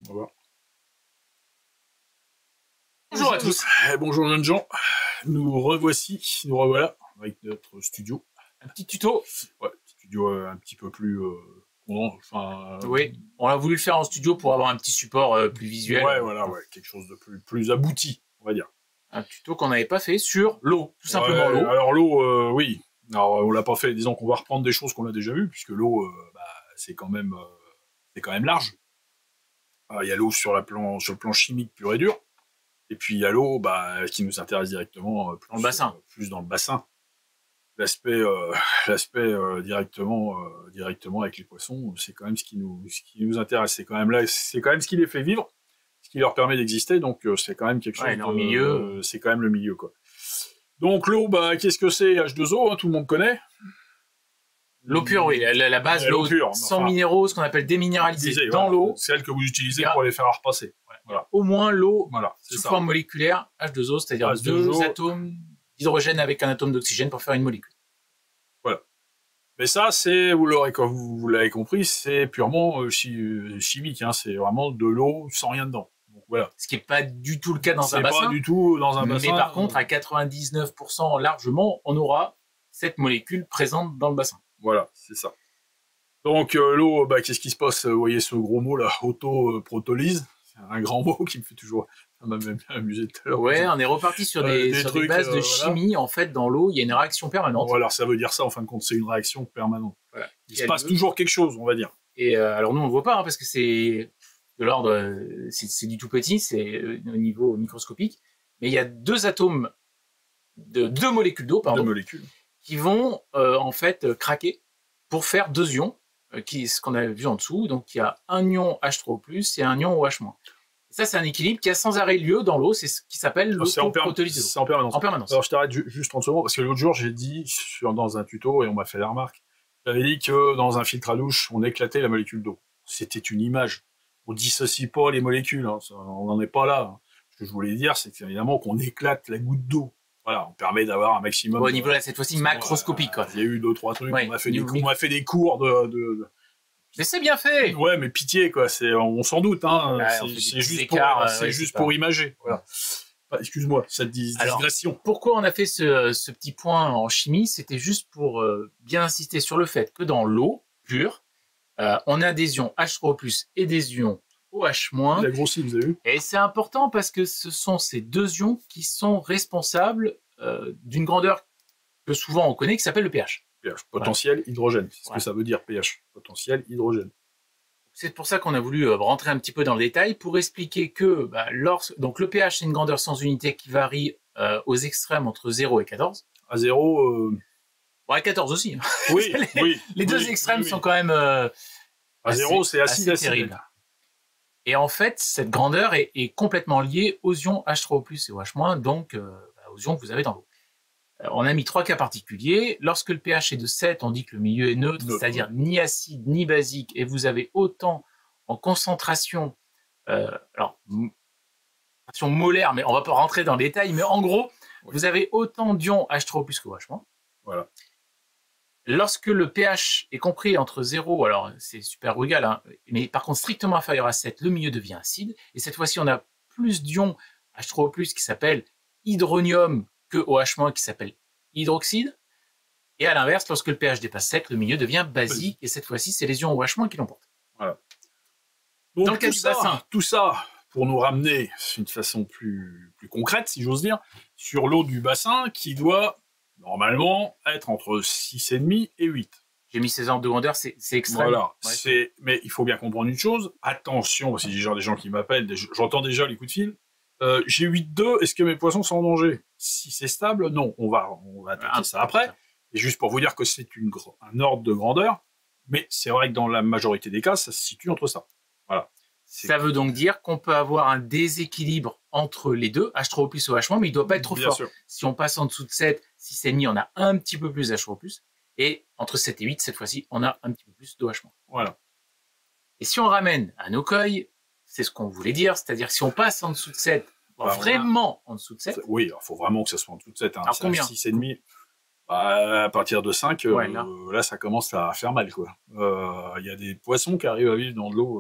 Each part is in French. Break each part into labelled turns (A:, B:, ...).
A: On va voir. Bonjour à tous. Bonjour jeunes gens. Nous revoilà avec notre studio.
B: Un petit tuto.
A: Ouais, studio un petit peu plus...
B: oui, on a voulu le faire en studio pour avoir un petit support plus visuel.
A: Ouais, voilà, ouais, quelque chose de plus abouti, on va dire.
B: Un tuto qu'on n'avait pas fait sur l'eau, tout simplement l'eau.
A: Alors l'eau, oui. Alors on l'a pas fait, disons qu'on va reprendre des choses qu'on a déjà vues, puisque l'eau, c'est quand même large. Il y a l'eau sur le plan chimique pur et dur, et puis il y a l'eau qui nous intéresse directement
B: dans le bassin.
A: Plus dans le bassin. L'aspect directement avec les poissons, c'est quand même ce qui nous intéresse. C'est quand même ce qui les fait vivre, ce qui leur permet d'exister. Donc c'est quand même quelque chose.
B: Leur milieu.
A: C'est quand même le milieu, quoi. Donc l'eau, qu'est-ce que c'est? H2O, tout le monde connaît.
B: L'eau pure, oui, la base, l'eau pure, sans minéraux, ce qu'on appelle déminéralisée dans l'eau.
A: C'est celle que vous utilisez pour les faire repasser.
B: Voilà. Au moins l'eau sous
A: ça.
B: Forme moléculaire, H2O, c'est-à-dire deux atomes d'hydrogène avec un atome d'oxygène pour faire une molécule.
A: Voilà. Mais ça, vous l'avez compris, c'est purement chimique. Hein, c'est vraiment de l'eau sans rien dedans. Donc, voilà.
B: Ce qui n'est pas du tout le cas dans un bassin.
A: Pas du tout dans un bassin.
B: Mais par contre, à 99% largement, on aura cette molécule présente dans le bassin.
A: Voilà, c'est ça. Donc l'eau, qu'est-ce qui se passe? Vous voyez ce gros mot là, autoprotolyse. C'est un grand mot qui me fait toujours... Ça m'a même bien amusé tout à l'heure.
B: Ouais, on est reparti sur des bases de chimie. En fait, dans l'eau, il y a une réaction permanente.
A: Alors ça veut dire ça, en fin de compte, c'est une réaction permanente. Voilà. Il se passe toujours quelque chose, on va dire.
B: Et alors nous, on ne le voit pas, parce que c'est de l'ordre... c'est du tout petit, c'est au niveau microscopique. Mais il y a deux molécules d'eau, qui vont en fait craquer pour faire deux ions, ce qu'on a vu en dessous. Donc il y a un ion H3O+, et un ion OH-. Ça, c'est un équilibre qui a sans arrêt lieu dans l'eau, c'est ce qui s'appelle l'autoprotolyse.
A: C'est en permanence.
B: En permanence.
A: Alors je t'arrête juste 30 secondes, parce que l'autre jour, j'ai dit, dans un tuto, et on m'a fait la remarque, j'avais dit que dans un filtre à douche, on éclatait la molécule d'eau. C'était une image. On dissocie pas les molécules, hein. On n'en est pas là. Ce que je voulais dire, c'est évidemment qu'on éclate la goutte d'eau. Voilà, on permet d'avoir un maximum...
B: Au niveau, là, cette fois-ci, macroscopique, quoi.
A: Il y a eu 2-3 trucs, on m'a fait des cours de...
B: Mais c'est bien fait.
A: Ouais, mais pitié, quoi. On s'en doute, hein. C'est juste pour imager. Voilà. Excuse-moi, cette digression.
B: Alors, pourquoi on a fait ce petit point en chimie? C'était juste pour bien insister sur le fait que dans l'eau pure, on a des ions H3O+, et des ions OH-.
A: Il a grossi, vous avez vu?
B: Et c'est important parce que ce sont ces deux ions qui sont responsables d'une grandeur que souvent on connaît, qui s'appelle le pH.
A: pH, potentiel hydrogène, c'est ce que ça veut dire, pH, potentiel hydrogène.
B: C'est pour ça qu'on a voulu rentrer un petit peu dans le détail pour expliquer que donc le pH, c'est une grandeur sans unité qui varie aux extrêmes entre 0 et 14.
A: À 0...
B: Bon, à 14 aussi. Hein.
A: Oui,
B: les deux extrêmes sont quand même
A: à 0, c'est assez
B: terrible. Et en fait, cette grandeur est complètement liée aux ions H3O+, et OH-, donc aux ions que vous avez dans l'eau. On a mis 3 cas particuliers. Lorsque le pH est de 7, on dit que le milieu est neutre, c'est-à-dire ni acide ni basique, et vous avez autant en concentration, concentration molaire, mais on va pas rentrer dans le détail, mais en gros, vous avez autant d'ions H3O+ que OH-.
A: Voilà.
B: Lorsque le pH est compris entre 0, alors c'est super ou égal, hein, mais par contre strictement inférieur à 7, le milieu devient acide, et cette fois-ci on a plus d'ions H3O+, qui s'appelle hydronium, que OH- qui s'appelle hydroxyde. Et à l'inverse, lorsque le pH dépasse 7, le milieu devient basique. Et cette fois-ci, c'est les ions OH- qui l'emportent.
A: Voilà. Donc, dans le cas du bassin, tout ça, pour nous ramener d'une façon plus concrète, si j'ose dire, sur l'eau du bassin, qui doit normalement être entre 6,5 et 8.
B: J'ai mis ces ordres de grandeur, c'est extrême.
A: Voilà. Ouais. Mais il faut bien comprendre une chose. Attention, parce que j'ai des gens qui m'appellent, j'entends déjà les coups de fil. J'ai 8,2, est-ce que mes poissons sont en danger? Si c'est stable, non, on va attaquer ça après. Et juste pour vous dire que c'est un ordre de grandeur, mais c'est vrai que dans la majorité des cas, ça se situe entre ça. Voilà.
B: Ça veut donc dire qu'on peut avoir un déséquilibre entre les deux, H3O+, OH-, mais il ne doit pas être trop fort. Sûr. Si on passe en dessous de 7, 6,5, on a un petit peu plus d'H3O+, et entre 7 et 8, cette fois-ci, on a un petit peu plus d'OH-.
A: Voilà.
B: Et si on ramène à nos coils, c'est ce qu'on voulait dire, c'est-à-dire si on passe en dessous de 7, vraiment en dessous de 7.
A: Oui, il faut vraiment que ça soit en dessous de 7. Hein.
B: Alors combien?
A: 6,5. À partir de 5, là, ça commence à faire mal, quoi. Il y a des poissons qui arrivent à vivre dans de l'eau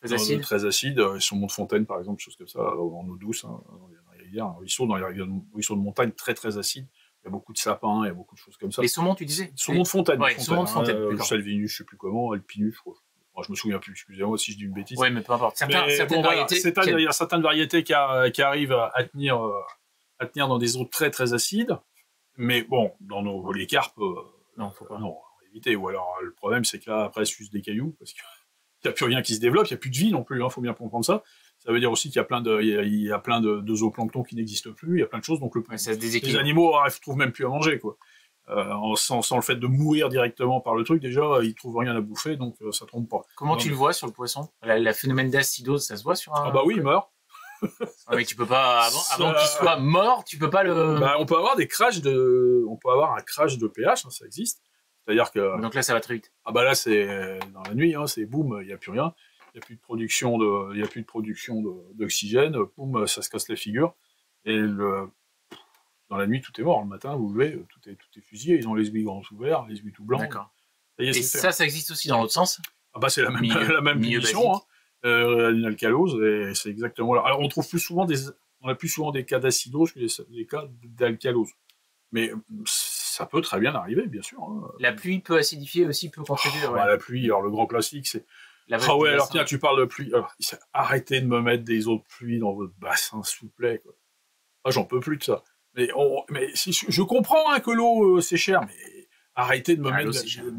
A: Très acide. Sur Mont-de-Fontaine, par exemple, choses comme ça, en eau douce, hein, dans les rivières, un ruisseau, dans les ruisseaux de montagne très très acides. Il y a beaucoup de sapins, il y a beaucoup de choses comme ça.
B: Les saumons, tu disais?
A: Saumon de Fontaine.
B: Ouais, saumon de Fontaine.
A: Salvinus, je sais plus comment, Alpinus, je crois. Moi, je me souviens plus, excusez-moi si je dis une bêtise.
B: Oui, mais peu importe. Certaines variétés.
A: Il y a certaines variétés qui arrivent à tenir dans des eaux très très acides. Mais bon, dans les carpes,
B: non, faut pas.
A: Non, on va éviter. Ou alors, le problème, c'est que là, après, c'est juste des cailloux, parce qu'il n'y a plus rien qui se développe, il n'y a plus de vie non plus, faut bien comprendre ça. Ça veut dire aussi qu'il y a plein de zooplancton qui n'existent plus, il y a plein de choses, donc les animaux ne trouvent même plus à manger, quoi. Sans le fait de mourir directement par le truc, déjà, ils trouvent rien à bouffer, donc ça trompe pas.
B: Comment tu le vois sur le poisson? Le phénomène d'acidose, ça se voit sur un...
A: Ah bah oui, il meurt.
B: Mais tu peux pas, avant qu'il soit mort, tu peux pas le...
A: Bah, on peut avoir un crash de pH, hein, ça existe. C'est-à-dire que...
B: Donc là, ça va très vite.
A: Ah bah là, c'est dans la nuit, hein, c'est boum, il n'y a plus rien. Il n'y a plus de production d'oxygène, boum, ça se casse la figure. Et dans la nuit, tout est mort. Le matin, vous levez, tout est fusillé. Ils ont les ouïes grands ouverts, les ouïes tout blancs.
B: D'accord. Et ça existe aussi dans l'autre sens?
A: Ah bah c'est la même punition, hein. Une alcalose, et c'est exactement là. Alors on a plus souvent des cas d'acidose que des cas d'alcalose. Mais ça peut très bien arriver, bien sûr. Hein.
B: La pluie peut acidifier aussi, peut contribuer.
A: Bah, la pluie, alors le grand classique, c'est... Ah ouais, alors tiens, tu parles de pluie. Alors, arrêtez de me mettre des eaux de pluie dans votre bassin, s'il vous plaît, quoi. Ah, j'en peux plus de ça. Mais je comprends, hein, que l'eau, c'est cher, mais arrêtez de me mettre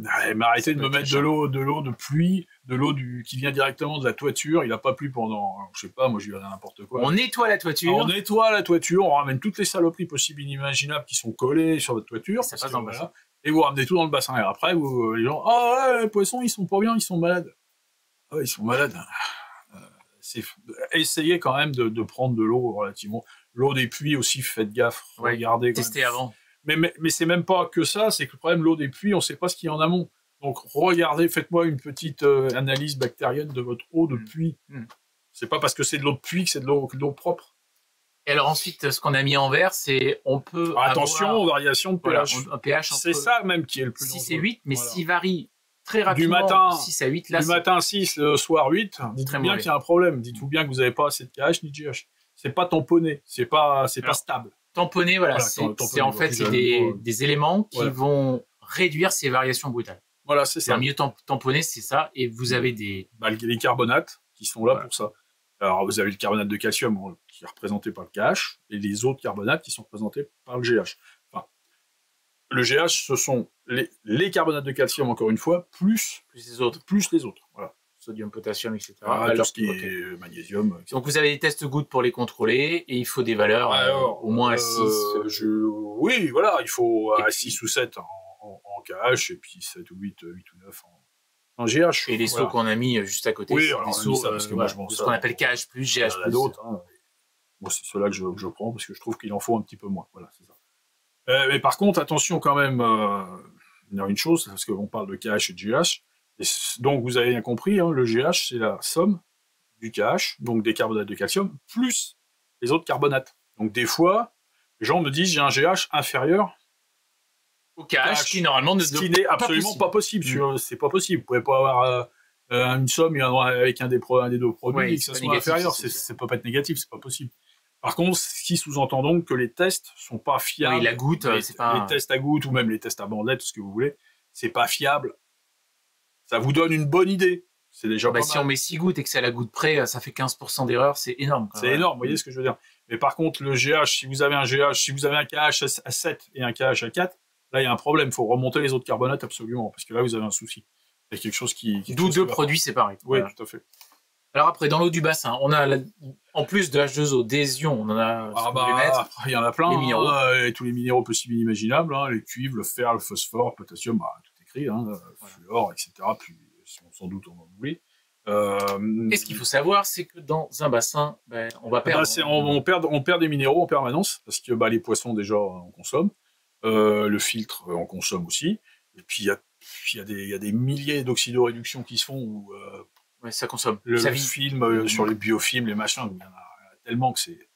A: de l'eau de pluie, de l'eau qui vient directement de la toiture. Il a pas plu pendant, je sais pas, moi, je lui ai n'importe quoi.
B: On nettoie la toiture.
A: On ramène toutes les saloperies possibles et inimaginables qui sont collées sur votre toiture.
B: Ça passe dans le bassin.
A: Et vous ramenez tout dans le bassin. Et après, les gens, ouais, les poissons, ils sont pas bien, ils sont malades. Ah ouais, ils sont malades. Essayez quand même de prendre de l'eau relativement. L'eau des puits aussi, faites gaffe.
B: Ouais,
A: regardez.
B: Testez avant.
A: Mais c'est même pas que ça, c'est que le problème, l'eau des puits, on sait pas ce qu'il y a en amont. Donc regardez, faites-moi une petite analyse bactérienne de votre eau de puits. C'est pas parce que c'est de l'eau de puits que c'est de l'eau propre.
B: Et alors ensuite, ce qu'on a mis en vert, c'est on peut
A: attention aux variations de pH.
B: Un pH
A: c'est ça même qui est le plus
B: 6 et 8, mais s'il varie très rapidement,
A: du matin,
B: 6 à 8, là,
A: du matin 6, le soir 8, dites-vous bien qu'il y a un problème. Dites-vous bien que vous n'avez pas assez de pH ni de GH. C'est pas tamponné, c'est pas stable.
B: Tamponner, voilà, c'est en fait des éléments qui vont réduire ces variations brutales.
A: Voilà, c'est ça.
B: Mieux tamponner, c'est ça. Et vous avez
A: les carbonates qui sont là pour ça. Alors, vous avez le carbonate de calcium qui est représenté par le KH et les autres carbonates qui sont représentés par le GH. Enfin, le GH, ce sont les carbonates de calcium, encore une fois, plus les autres. Voilà.
B: Sodium, potassium, etc.
A: Alors, ce qui est magnésium. Etc.
B: Donc, vous avez des tests gouttes pour les contrôler et il faut des valeurs au moins à 6.
A: Oui, voilà, il faut à 6 ou 7 en KH et puis 7 ou 8 ou 9 en GH.
B: Et les sauts qu'on a mis juste à côté,
A: c'est des sauts parce que moi,
B: ce qu'on appelle KH+, GH+.
A: Il y en a d'autres. Moi, c'est ceux-là que je prends parce que je trouve qu'il en faut un petit peu moins. Voilà, c'est ça. Mais par contre, attention quand même, il y a une chose, parce qu'on parle de KH et de GH. Et donc, vous avez bien compris, hein, le GH, c'est la somme du KH, donc des carbonates de calcium, plus les autres carbonates. Donc, des fois, les gens me disent, j'ai un GH inférieur
B: au KH, qui normalement
A: ce qui n'est absolument pas possible. C'est pas possible. Vous pouvez pas avoir une somme avec un des deux produits et que ça soit inférieur. Ça peut pas être négatif, c'est pas possible. Par contre, ce qui sous-entend donc que les tests sont pas fiables.
B: Oui, la goutte, c'est pas...
A: Les tests à goutte ou même les tests à bandelette, ce que vous voulez, c'est pas fiable. Ça vous donne une bonne idée. C'est déjà pas mal.
B: Si on met 6 gouttes et que c'est à la goutte près, ça fait 15% d'erreur, c'est énorme.
A: C'est énorme, vous voyez ce que je veux dire. Mais par contre, le GH, si vous avez un KH à 7 et un KH à 4, là, il y a un problème. Il faut remonter les autres carbonates absolument, parce que là, vous avez un souci. Il y a quelque chose qui...
B: D'où deux produits séparés.
A: Oui, voilà. Tout à fait.
B: Alors après, dans l'eau du bassin, on a, en plus de H2O, des ions, on en a...
A: il y en a plein.
B: Les minéraux.
A: Et tous les minéraux possibles et inimaginables, hein, les cuivres, le fer, le phosphore, le potassium, tout écrit, hein, fluor, etc. Puis, sans doute, on en oublie.
B: Et ce qu'il faut savoir, c'est que dans un bassin, on va perdre...
A: on perd des minéraux en permanence, parce que les poissons, déjà, on consomme. Le filtre, on consomme aussi. Et puis, il y a des milliers d'oxydoréductions qui se font où
B: ça consomme.
A: Le film, sur les biofilms, les machins, il y en a tellement que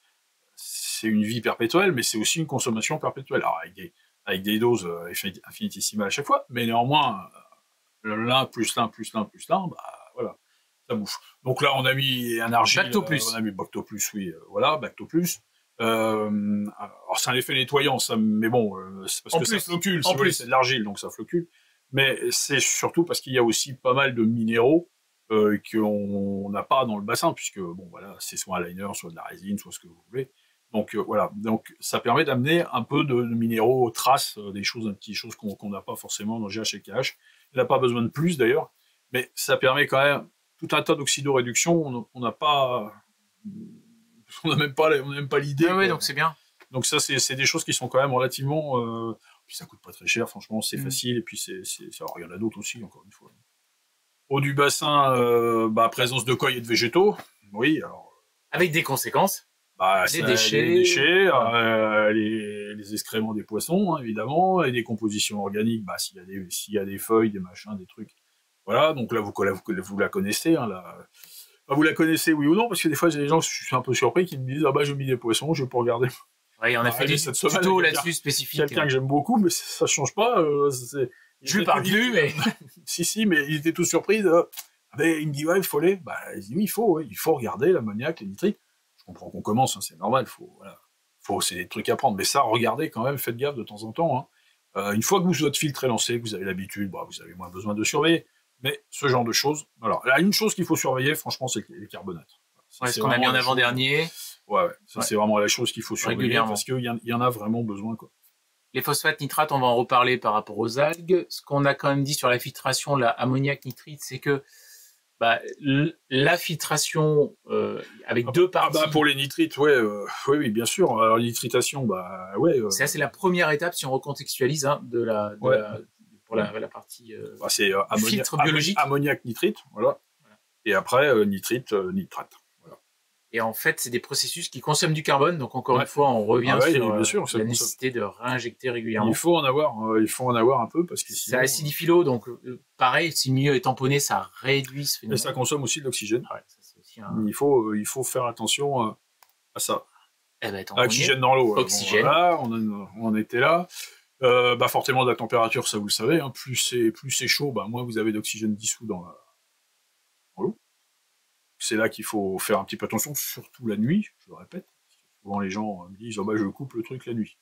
A: c'est une vie perpétuelle, mais c'est aussi une consommation perpétuelle. Alors, avec des doses infinitésimales à chaque fois, mais néanmoins, l'un plus l'un plus l'un plus l'un, voilà. Ça bouffe. Donc là, on a mis un argile.
B: Bactoplus.
A: On a mis Bactoplus, oui. Voilà, Bactoplus. Alors c'est un effet nettoyant, ça, mais bon, c'est parce que ça floccule. Si vous voulez, c'est de l'argile, donc ça floccule. Mais c'est surtout parce qu'il y a aussi pas mal de minéraux qu'on n'a pas dans le bassin, puisque bon voilà, c'est soit un liner, soit de la résine, soit ce que vous voulez. Donc voilà, donc ça permet d'amener un peu de minéraux, traces, des petites choses qu'on n'a pas forcément dans GH et KH. Il n'a pas besoin de plus d'ailleurs, mais ça permet quand même tout un tas d'oxydoréduction. On n'a pas, on n'a même pas l'idée.
B: Ah oui, donc c'est bien.
A: Donc ça, c'est des choses qui sont quand même relativement. Puis ça coûte pas très cher, franchement, c'est facile. Et puis alors, il y en a d'autres aussi, encore une fois. Eau du bassin, présence de coille et de végétaux. Oui, alors.
B: Avec des conséquences.
A: Les déchets, les excréments des poissons, hein, évidemment, et des compositions organiques, s'il y a des feuilles, des machins, des trucs. Voilà, donc là, vous la connaissez, hein, là. Vous la connaissez, oui ou non, parce que des fois, j'ai des gens, je suis un peu surpris, qui me disent, j'ai mis des poissons, je vais pas regarder.
B: Oui, on a fait des tutos là-dessus spécifiques.
A: Quelqu'un que j'aime beaucoup, mais ça change pas.
B: Je lui parle plus, mais...
A: si, mais il était tout surpris. Il me dit, il faut aller. Il dit, oui, il faut regarder l'ammoniac, les nitrites. Je comprends qu'on commence, hein, c'est normal, c'est des trucs à prendre. Mais ça, regardez quand même, faites gaffe de temps en temps. Hein. Une fois que votre filtre est lancé, que vous avez l'habitude, vous avez moins besoin de surveiller. Mais ce genre de choses. Alors, là, une chose qu'il faut surveiller, franchement, c'est les carbonates.
B: Ouais, ce qu'on a mis en avant-dernier.
A: Ouais. C'est vraiment la chose qu'il faut surveiller parce qu'il y en a vraiment besoin, quoi.
B: Les phosphates nitrates, on va en reparler par rapport aux algues. Ce qu'on a quand même dit sur la filtration, la ammoniac nitrite, c'est que la filtration avec deux parties.
A: Pour les nitrites, oui, bien sûr. Alors, nitritation,
B: c'est la première étape si on recontextualise pour la partie filtre biologique.
A: Ammoniac nitrite, voilà. Et après, nitrite, nitrate.
B: Et en fait, c'est des processus qui consomment du carbone. Donc, encore une fois, on revient sur la nécessité de réinjecter régulièrement.
A: Il faut en avoir un peu parce que
B: sinon... Ça acidifie l'eau. Donc, pareil, si le milieu est tamponné, ça réduit ce phénomène.
A: Et ça consomme aussi de l'oxygène.
B: Ouais, ça, c'est aussi
A: il faut faire attention à ça.
B: Oxygène
A: dans l'eau.
B: Oxygène.
A: Voilà, on en était là. Fortement de la température, ça vous le savez. Hein. Plus c'est chaud, moins vous avez d'oxygène dissous dans l'eau. C'est là qu'il faut faire un petit peu attention, surtout la nuit, je le répète. Souvent les gens me disent je coupe le truc la nuit.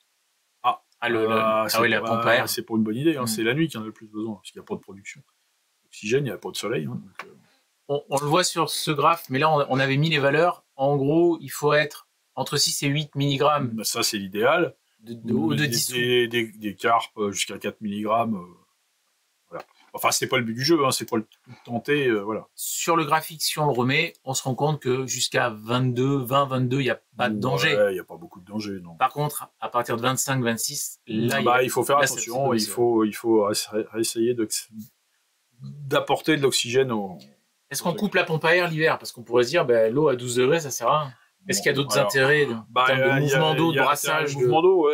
B: La pompe à air.
A: C'est pas une bonne idée, hein, c'est la nuit qu'il y en a le plus besoin, parce qu'il n'y a pas de production. L'oxygène, il n'y a pas de soleil. Hein, donc,
B: on le voit sur ce graphe, mais là on avait mis les valeurs. En gros, il faut être entre 6 et 8 mg.
A: Ça, c'est l'idéal.
B: De dissous.
A: Des carpes jusqu'à 4 mg. Voilà. Enfin, c'est pas le but du jeu, hein, c'est pas le tenter, voilà.
B: Sur le graphique, si on le remet, on se rend compte que jusqu'à 20, 22, il n'y a pas de danger.
A: Il n'y a pas beaucoup de danger, non.
B: Par contre, à partir de 25, 26, là,
A: il faut faire attention, il faut essayer d'apporter de l'oxygène au...
B: Est-ce qu'on coupe la pompe à air l'hiver? Parce qu'on pourrait se dire, l'eau à 12 degrés, ça sert à rien. Est-ce qu'il y a d'autres intérêts en termes de mouvement d'eau, de brassage?
A: Mouvement d'eau,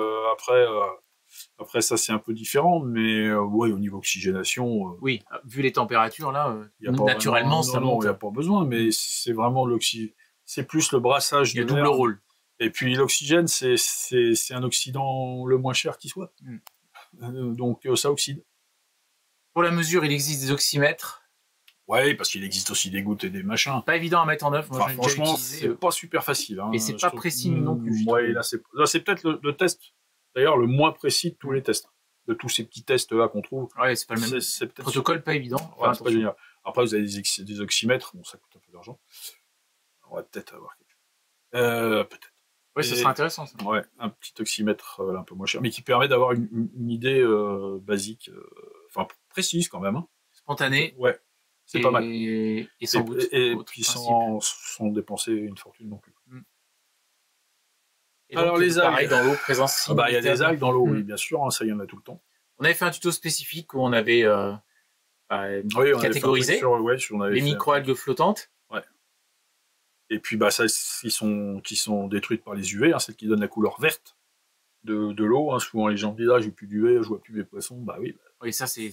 A: après, ça, c'est un peu différent, mais au niveau oxygénation...
B: oui, vu les températures, là, naturellement, ça monte.
A: Non, il n'y a pas besoin, mais c'est vraiment c'est plus le brassage de l'air.
B: Il y a double rôle.
A: Et puis, l'oxygène, c'est un oxydant le moins cher qui soit. Donc, ça oxyde.
B: Pour la mesure, il existe des oxymètres.
A: Ouais, parce qu'il existe aussi des gouttes et des machins.
B: Pas évident à mettre en œuvre. Moi,
A: franchement, c'est pas super facile. Hein,
B: et c'est pas précis non plus.
A: Ouais, là, c'est peut-être le test, d'ailleurs, le moins précis de tous les tests. De tous ces petits tests-là qu'on trouve.
B: Ouais, c'est pas le même.
A: C'est
B: protocole pas évident.
A: Ouais, c'est pas génial. Après, vous avez des oxymètres. Bon, ça coûte un peu d'argent. On va peut-être avoir quelque chose. Peut-être.
B: Oui, ça serait intéressant. Ça.
A: Ouais, un petit oxymètre un peu moins cher, mais qui permet d'avoir une idée basique, précise quand même. Hein.
B: Spontanée.
A: Ouais. C'est pas mal.
B: Et sans goutte.
A: Et puis sans dépenser une fortune non plus.
B: Et alors, les algues. Pareil, dans l'eau, présence.
A: Il y a des algues dans l'eau, oui, bien sûr, hein, ça, il y en a tout le temps.
B: On avait fait un tuto spécifique où on avait catégorisé les micro-algues flottantes.
A: Ouais. Et puis, qui sont détruites par les UV, hein, celles qui donnent la couleur verte de l'eau. Hein. Souvent, les gens disent, j'ai plus d'UV, je vois plus mes poissons. Oui.
B: Oui, ça, c'est.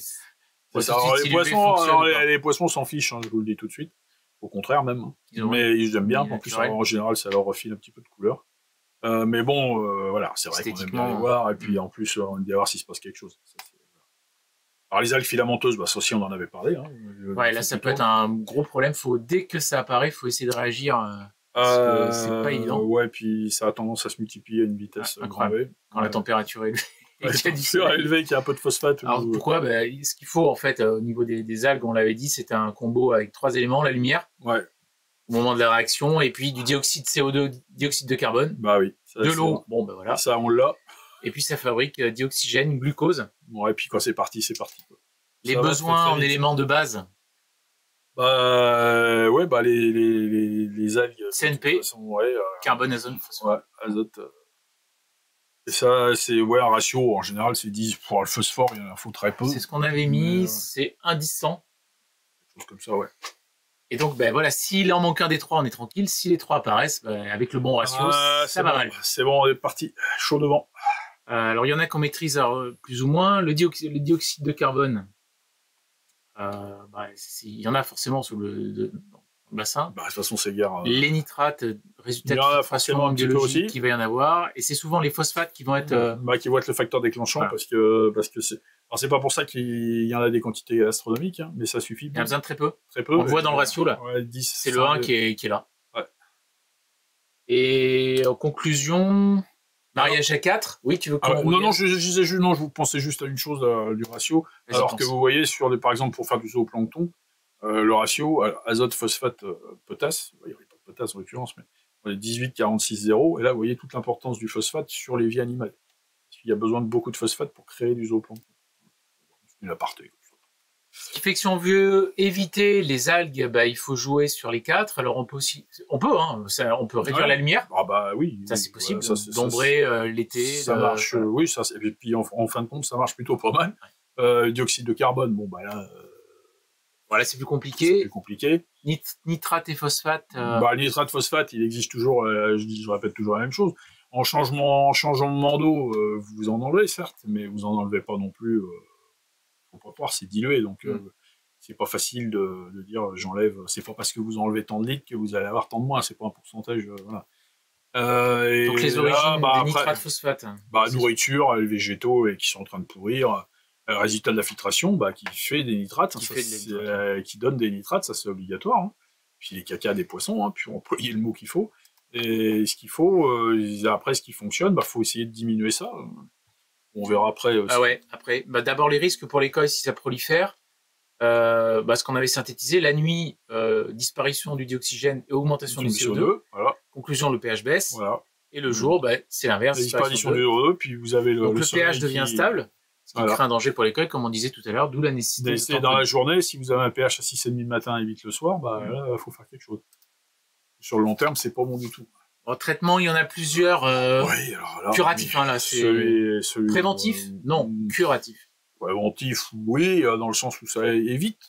A: Les poissons s'en fichent, hein, je vous le dis tout de suite. Au contraire, même. Hein. Mais ils aiment bien. En plus, en général, ça leur refile un petit peu de couleur. Mais bon, voilà, c'est vrai qu'on aime bien les voir. Et puis, en plus, on aime bien voir s'il se passe quelque chose. Ça, Alors les algues filamenteuses, bah ça aussi on en avait parlé. Hein,
B: ouais, là ça peut être un gros problème. Dès que ça apparaît, faut essayer de réagir. Parce que c'est pas évident.
A: Ouais, puis ça a tendance à se multiplier à une vitesse
B: incroyable. Quand la température est élevée.
A: La température est élevée, qu'il y a un peu de phosphate.
B: Alors pourquoi ce qu'il faut en fait au niveau des algues, on l'avait dit, c'était un combo avec 3 éléments, la lumière.
A: Ouais.
B: Au moment de la réaction, et puis du dioxyde CO2, dioxyde de carbone.
A: Bah oui.
B: De l'eau. Bon, ben voilà.
A: Ça, on l'a.
B: Et puis ça fabrique dioxygène, glucose.
A: Ouais, et puis quand c'est parti, c'est parti.
B: Les besoins en éléments de base.
A: Bah ouais, bah les algues.
B: CNP.
A: Ouais,
B: carbone, azote, phosphore.
A: Ouais, azote. Et ça, c'est un ratio, en général, c'est 10 pour le phosphore, il en faut très peu.
B: C'est ce qu'on avait mis, c'est 1,10-100.
A: Quelque chose comme ça, ouais.
B: Et donc, ben voilà, s'il en manque un des 3, on est tranquille. Si les 3 apparaissent, avec le bon ratio, ça va mal.
A: C'est bon, on est parti. Chaud devant.
B: Alors, il y en a qu'on maîtrise plus ou moins. Le dioxyde de carbone, il y en a forcément sous le bassin.
A: Bah, de toute façon, c'est gare.
B: Les nitrates, résultat de filtration biologique qu'il va y en avoir. Et c'est souvent les phosphates qui vont être...
A: qui vont être le facteur déclenchant, voilà. parce que c'est... Alors, c'est pas pour ça qu'il y en a des quantités astronomiques, hein, mais ça suffit.
B: Il y a besoin de très peu.
A: Très peu.
B: On le voit dans le ratio, là.
A: Ouais, 10,
B: c'est le 1 qui est là.
A: Ouais.
B: Et en conclusion... Mariage à 4, oui, tu veux qu'on
A: non, je vous pensais juste à une chose du ratio. Alors que vous voyez, par exemple, pour faire du zooplancton, le ratio azote, phosphate, potasse, il n'y aurait pas de potasse en l'occurrence, mais on est 18, 46, 0, et là, vous voyez toute l'importance du phosphate sur les vies animales. Parce qu'il y a besoin de beaucoup de phosphate pour créer du zooplancton. C'est une aparté.
B: Ce qui fait que si on veut éviter les algues, il faut jouer sur les 4. Alors on peut réduire la lumière.
A: Ah bah oui.
B: Ça c'est possible. D'ombrer l'été.
A: Ça marche. Oui, ça. Et puis en fin de compte, ça marche plutôt pas mal. Dioxyde de carbone, bon bah là.
B: Voilà, c'est plus compliqué.
A: C'est plus compliqué.
B: Nitrate et phosphate.
A: Nitrate, phosphate, il existe toujours. Je répète toujours la même chose. En changeant d'eau, vous en enlevez certes, mais vous en enlevez pas non plus. Faut pas croire, c'est dilué, donc c'est pas facile de dire j'enlève. C'est pas parce que vous enlevez tant de litres que vous allez avoir tant de moins. C'est pas un pourcentage. Voilà.
B: Donc les origines des nitrates phosphate.
A: Nourriture, les végétaux qui sont en train de pourrir. Résultat de la filtration, qui fait des nitrates, qui donne des nitrates, ça c'est obligatoire. Hein. Puis les caca des poissons, hein, puis on employer le mot qu'il faut. Et ce qu'il faut, après ce qui fonctionne, faut essayer de diminuer ça. On verra après. Aussi.
B: Ah ouais, après. D'abord les risques pour l'école si ça prolifère. Ce qu'on avait synthétisé, la nuit, disparition du dioxygène et augmentation du CO2.
A: Voilà.
B: Conclusion, le pH baisse.
A: Voilà.
B: Et le jour, c'est l'inverse.
A: Disparition du CO2, puis vous avez
B: le pH devient stable. Ce qui crée un danger pour l'école, comme on disait tout à l'heure, d'où la nécessité.
A: D'essayer dans la journée, si vous avez un pH à 6,5 le matin et 8 le soir, là, il faut faire quelque chose. Sur le long terme, c'est pas bon du tout.
B: En traitement, il y en a plusieurs. Curatifs, là, c'est. Préventif non, curatif.
A: Préventif, oui, dans le sens où ça évite.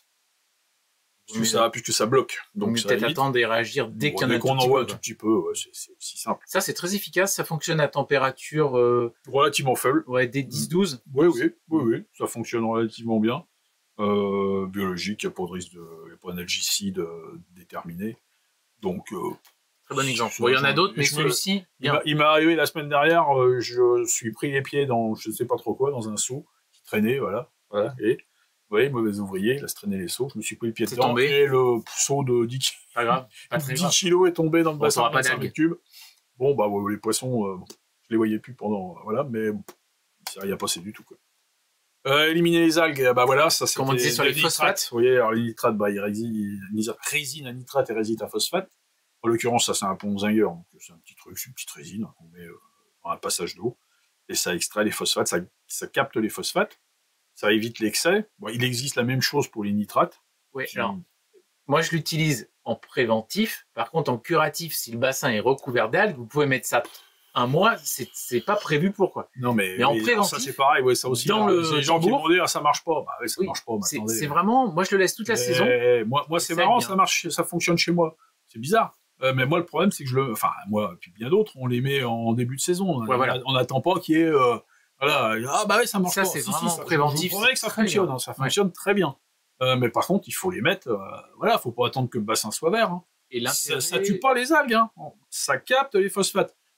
A: Puisque ça bloque.
B: Donc peut-être attendre et réagir dès qu'il y en a
A: qu'on en voit un tout petit peu, c'est aussi simple.
B: Ça, c'est très efficace, ça fonctionne à température...
A: relativement faible.
B: Ouais, des 10-12.
A: Oui, ça fonctionne relativement bien. Biologique, il n'y a pas de risque d'algicide déterminé. Donc...
B: très bon exemple. Il y en a d'autres, mais celui-ci...
A: Il m'est arrivé la semaine dernière, je suis pris les pieds dans, je ne sais pas trop quoi, dans un seau qui traînait, voilà. Et... Vous voyez, mauvais ouvrier, il a se traîné les seaux, je me suis pris le pied dedans, et le seau de 10 kilos est tombé dans le bassin de 5 cubes. Bon, les poissons, je les voyais plus pendant, voilà, mais ça n'y a pas passé du tout, quoi. Éliminer les algues, ça c'est...
B: Comme on disait sur les phosphates.
A: Vous voyez, alors les nitrates, résine à nitrate et résine à phosphate. En l'occurrence, ça c'est un Ponzinger, donc c'est un petit truc, c'est une petite résine qu'on met dans un passage d'eau, et ça extrait les phosphates, ça capte les phosphates. Ça évite l'excès. Il existe la même chose pour les nitrates.
B: Oui, alors, moi je l'utilise en préventif. Par contre, en curatif, si le bassin est recouvert d'algues, vous pouvez mettre ça un mois, c'est pas prévu pour quoi.
A: Non, mais en préventif, ça c'est pareil, ça aussi.
B: Dans
A: les gens qui vont dire ça marche pas. Ça marche pas.
B: C'est vraiment, moi je le laisse toute la saison.
A: Moi c'est marrant, ça marche, ça fonctionne chez moi. C'est bizarre. Mais moi le problème c'est que moi et puis bien d'autres, on les met en début de saison. On n'attend pas qu'il y ait voilà, ça marche pas.
B: Ça, c'est vraiment préventif.
A: Je voudrais que ça fonctionne, ça fonctionne très bien. Mais par contre, il faut les mettre, faut pas attendre que le bassin soit vert. Hein.
B: Et
A: ça tue pas les algues, hein. Ça capte les phosphates.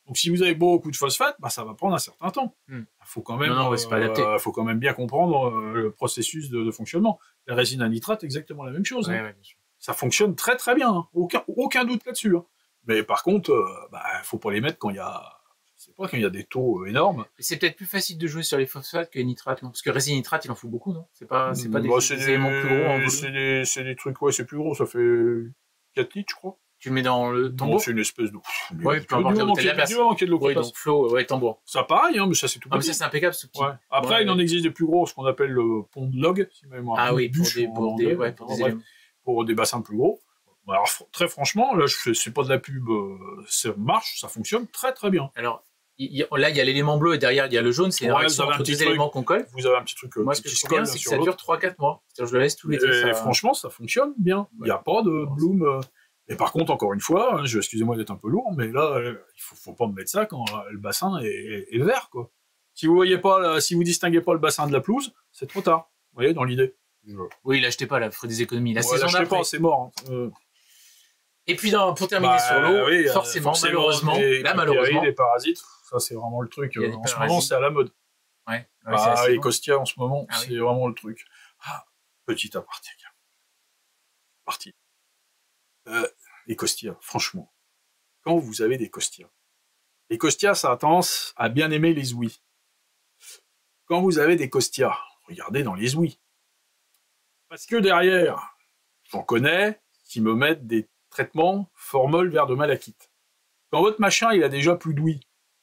A: Donc si vous avez beaucoup de phosphate, bah, ça va prendre un certain temps. Il faut quand même,
B: c'est pas adapté.
A: faut quand même bien comprendre le processus de fonctionnement. La résine à nitrate, exactement la même chose.
B: Ouais, bien sûr.
A: Ça fonctionne très très bien, hein. Aucun doute là-dessus. Hein. Mais par contre, faut pas les mettre quand il y a, je sais pas, quand il y a des taux énormes.
B: C'est peut-être plus facile de jouer sur les phosphates que les nitrates, non? Parce que résine nitrate, il en faut beaucoup, non? C'est pas des éléments plus gros en volume.
A: C'est des trucs, ouais, c'est plus gros, ça fait 4 litres, je crois.
B: Tu le mets dans le tambour?
A: C'est une espèce de...
B: Ouais, peu importe la bouteille, la place.
A: Du moment qu'il y a de l'eau qui passe.
B: Donc flot, ouais, tambour.
A: Ça pareil, hein, mais ça c'est tout petit.
B: Ah, mais ça c'est impeccable, ce petit.
A: Ouais. Après, il en existe des plus gros, ce qu'on appelle le pont de log, si ma mémoire.
B: Ah oui, pour des éléments.
A: Pour des bassins plus gros. Alors, très franchement, là, c'est pas de la pub, ça marche, ça fonctionne très très bien.
B: Alors, là, il y a l'élément bleu et derrière, il y a le jaune, c'est une réaction entre deux éléments qu'on colle.
A: Vous avez un petit truc
B: Moi, ce que je trouve bien, c'est que ça dure 3-4 mois. C'est-à-dire, je le laisse tous les deux.
A: Et franchement, ça fonctionne bien. Il n'y a pas de bloom. Et par contre, encore une fois, excusez-moi d'être un peu lourd, mais là, il faut pas me mettre ça quand le bassin est vert, quoi. Si vous voyez pas, si vous distinguez pas le bassin de la pelouse, c'est trop tard. Vous voyez, dans l'idée.
B: Oui, l'achetez pas, là, ferez des économies. La
A: saison d'après, c'est mort. Hein.
B: Et puis, pour terminer sur l'eau, forcément, malheureusement,
A: les parasites, ça c'est vraiment le truc. En ce moment, c'est à la mode.
B: Ouais.
A: Les Costia, en ce moment, c'est vraiment le truc. Petit aparté. Parti. Les Costia, franchement. Quand vous avez des Costia, les Costia, ça a tendance à bien aimer les ouïes. Quand vous avez des Costia, regardez dans les ouïes. Parce que derrière, j'en connais qui me mettent des traitements formol vers de malachite. Quand votre machin, il a déjà plus d'ouïe,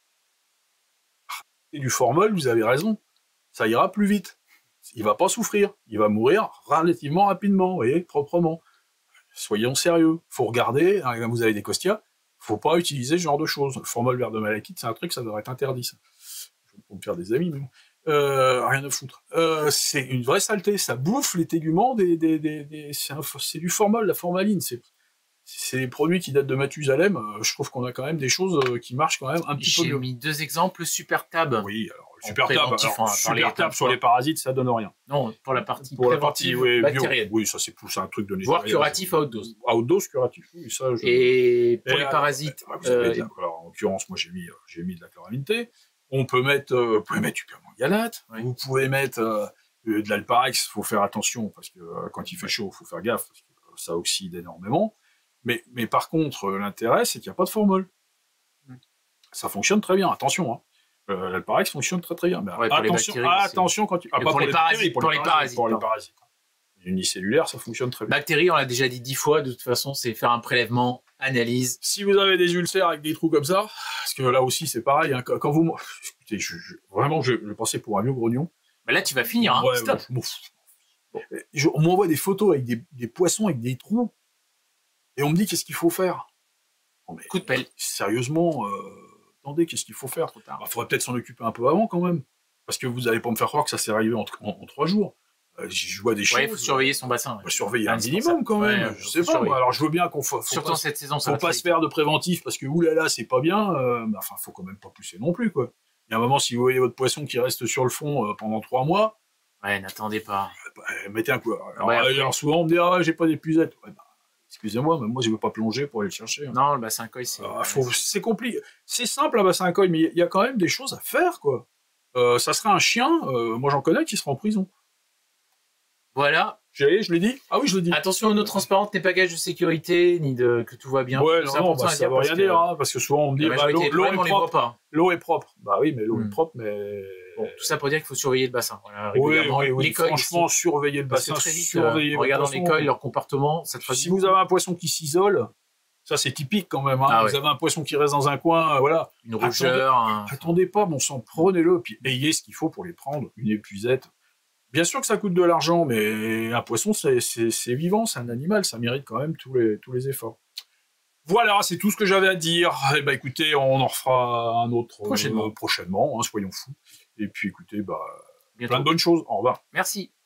A: et du formol, vous avez raison, ça ira plus vite. Il va pas souffrir, il va mourir relativement rapidement, vous voyez, proprement. Soyons sérieux, faut regarder, quand vous avez des Costia, faut pas utiliser ce genre de choses. Le formol vers de malachite, c'est un truc, ça devrait être interdit, ça. Je vais me faire des amis, mais bon. Rien à foutre. C'est une vraie saleté, ça bouffe les téguments c'est du formol, la formaline, c'est des produits qui datent de Mathusalem. Je trouve qu'on a quand même des choses qui marchent quand même un petit peu mieux.
B: J'ai mis 2 exemples, Super Tab.
A: Oui, alors Super Tab sur les parasites, ça donne rien.
B: Non, pour la partie préventive bactérienne.
A: Oui, ça c'est un truc de
B: voire curatif à haute dose.
A: À haute dose, curatif. Oui, ça.
B: Et pour les parasites.
A: Alors, en l'occurrence, moi j'ai mis de la chloramine T. On peut mettre, vous pouvez mettre du permanganate. Vous pouvez mettre de l'Alparex. Faut faire attention parce que quand il fait chaud, faut faire gaffe parce que ça oxyde énormément. Mais par contre, l'intérêt, c'est qu'il n'y a pas de formol. Ça fonctionne très bien, attention. Hein. L'Alparex fonctionne très très bien. Mais attention quand tu...
B: pour les parasites. Pour les parasites.
A: Unicellulaire, ça fonctionne très bien.
B: Bactéries, on l'a déjà dit 10 fois, de toute façon, c'est faire un prélèvement, analyse.
A: Si vous avez des ulcères avec des trous comme ça, parce que là aussi c'est pareil, hein, quand vous... Écoutez, vraiment, je pensais pour un vieux grognon.
B: Mais là, tu vas finir, hein. Stop.
A: On m'envoie des photos avec des poissons avec des trous. Et on me dit qu'est-ce qu'il faut faire.
B: Non, mais, coup de pelle.
A: Sérieusement, attendez, qu'est-ce qu'il faut faire trop tard. Faudrait peut-être s'en occuper un peu avant quand même. Parce que vous n'allez pas me faire croire que ça s'est arrivé en 3 jours. Je vois des choses.
B: Il faut surveiller son bassin.
A: Surveiller un minimum quand même. Je sais pas. Alors je veux bien qu'on
B: surtout en cette saison,
A: faut pas se faire de préventif parce que oulala, c'est pas bien. Faut quand même pas pousser non plus quoi. Il y a un moment, si vous voyez votre poisson qui reste sur le fond pendant 3 mois.
B: Ouais, n'attendez pas.
A: Mettez un coup. Alors souvent on me dit j'ai pas d'épuisette. Excusez-moi, mais moi je veux pas plonger pour aller le chercher. Hein.
B: Non, le bassin coil,
A: c'est compliqué. C'est simple un bassin coil, mais il y a quand même des choses à faire, quoi. Ça serait un chien, moi j'en connais qui sera en prison.
B: Voilà.
A: Je l'ai dit. Ah oui, je l'ai dit.
B: Attention, une eau transparente n'est pas gage de sécurité, ni que tout va bien.
A: Ouais, ça veut rien dire, hein, parce que souvent on me dit l'eau est propre. Bah oui, mais l'eau est propre, mais...
B: Bon, tout ça pour dire qu'il faut surveiller le bassin. Voilà,
A: oui, franchement, surveiller le bassin.
B: Très vite, regardant les coils, leur comportement.
A: Si vous avez un poisson qui s'isole, ça c'est typique quand même. Hein. Vous avez un poisson qui reste dans un coin, voilà.
B: Une rougeur.
A: Attendez pas, bon sang, prenez-le, puis ayez ce qu'il faut pour les prendre. Une épuisette. Bien sûr que ça coûte de l'argent, mais un poisson, c'est vivant, c'est un animal, ça mérite quand même tous les efforts. Voilà, c'est tout ce que j'avais à dire. Eh ben, écoutez, on en refera un autre prochainement, hein, soyons fous. Et puis, écoutez, plein de bonnes choses. Au revoir.
B: Merci.